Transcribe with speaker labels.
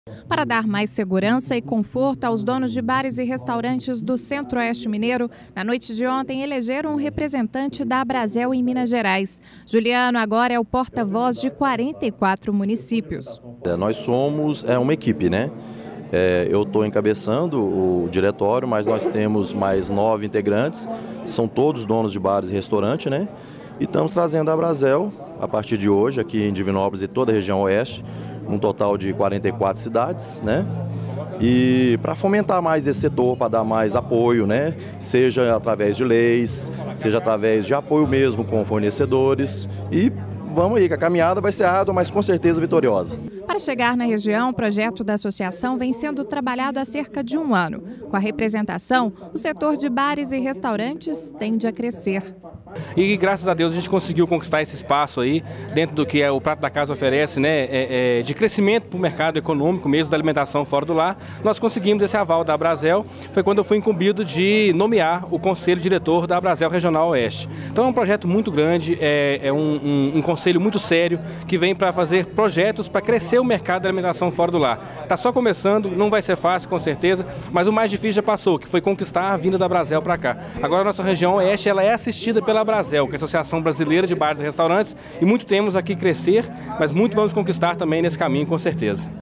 Speaker 1: Para dar mais segurança e conforto aos donos de bares e restaurantes do Centro-Oeste Mineiro, na noite de ontem elegeram um representante da Abrazel em Minas Gerais. Juliano agora é o porta-voz de 44 municípios.
Speaker 2: Nós somos uma equipe, né? Eu estou encabeçando o diretório, mas nós temos mais 9 integrantes, são todos donos de bares e restaurantes, né? E estamos trazendo a Abrazel, a partir de hoje, aqui em Divinópolis e toda a região oeste, um total de 44 cidades, né? E para fomentar mais esse setor, para dar mais apoio, né? Seja através de leis, seja através de apoio mesmo com fornecedores. E vamos aí, que a caminhada vai ser árdua, mas com certeza vitoriosa.
Speaker 1: Para chegar na região, o projeto da associação vem sendo trabalhado há cerca de um ano. Com a representação, o setor de bares e restaurantes tende a crescer.
Speaker 3: E graças a Deus a gente conseguiu conquistar esse espaço aí, dentro do que o Prato da Casa oferece, né, de crescimento para o mercado econômico mesmo da alimentação fora do lar. Nós conseguimos esse aval da Abrazel, foi quando eu fui incumbido de nomear o conselho diretor da Abrazel Regional Oeste. Então é um projeto muito grande, um conselho muito sério, que vem para fazer projetos para crescer o mercado da alimentação fora do lar. Está só começando, não vai ser fácil com certeza, mas o mais difícil já passou, que foi conquistar a vinda da Abrazel para cá. Agora a nossa região oeste ela é assistida pela Abrazel, que é a Associação Brasileira de Bares e Restaurantes, e muito temos aqui crescer, mas muito vamos conquistar também nesse caminho, com certeza.